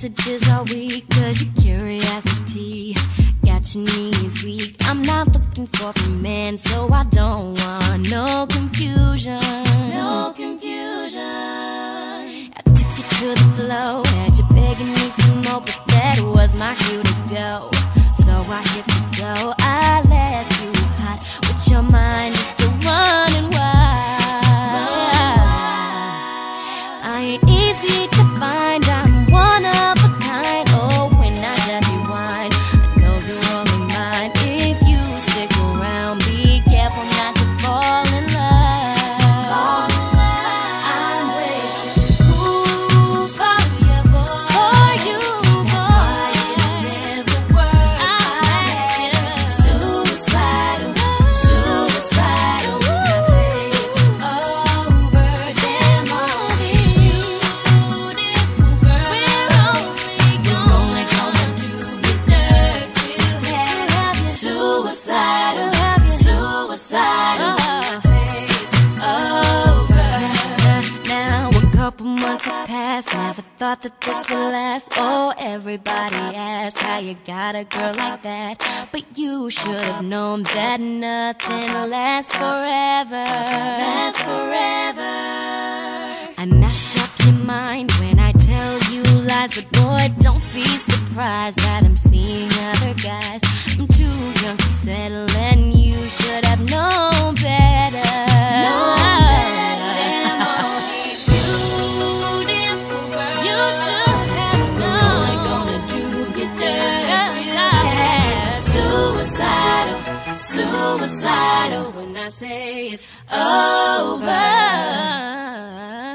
messages all week, cause your curiosity got your knees weak. I'm not looking for a man, so I don't want no confusion. No confusion. I took you to the flow, had you begging me for more, but that was my cue to go. So I hit the dough, I left you hot with your mind just running wild. I ain't easy to find, I'm one of a kind. Oh, when I just rewind, I know you're only mine. If you stick around, be careful not to fall in love. I'm way too cool for you, boy. For you, boy. That's why it never worked. I'm suicidal, suicidal. When I say it's over, damn all these beautiful girls, we're only gonna do you dirt. You have suicidal, suicidal. When I say it's over. Now a couple months have passed, never thought that this would last. Oh, everybody asked how you got a girl like that, but you should have known that nothing lasts forever. Lasts forever. I mash up your mind when I tell you lies, but boy, don't be surprised that I'm seeing other guys. I'm too young to settle, and you should have known better. Known better. Damn all these beautiful girls, you should have known. Only gonna do you dirty. Yeah. Suicidal, suicidal. When I say it's over.